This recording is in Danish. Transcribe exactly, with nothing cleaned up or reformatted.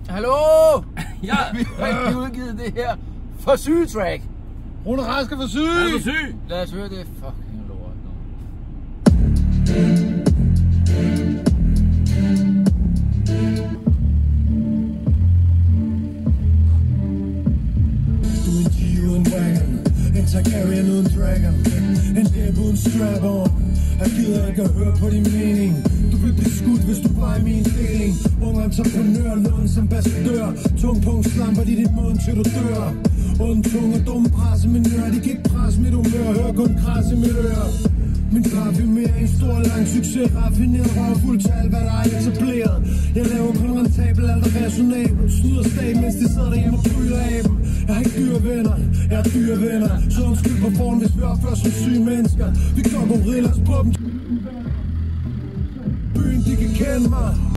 Hallo? Ja. Vi har ikke udgivet det her for sygetrack. Rune Raske for syg! Er du syg? Lad os høre det fucking lort nu. Du er en G uden wagon, en Targaryen uden dragon, en dæb uden strap-on. Jeg gider ikke at høre på din mening. Du vil blive skudt, hvis du bare er min deling. Ung entreprenør, lån som ambassadør. Tungpunkt slamper i din mund til du dør. Ond tung og dum presseminør. De kan ikke presse mit humør, hør kun kras i mit øre. Min parfumer er en stor lang succes. Raffineret røvfuld til alt hvad der er etableret. Jeg laver kun rentabel, alt er resonabel. Snyder stag, mens de sidder derhjemme og pryler af dem. Jeg har ikke dyre venner, jeg har dyre venner. Så undskyld på form, hvis vi opfører som syge mennesker. Vi går gorillas på dem. Byen, de kan kende mig.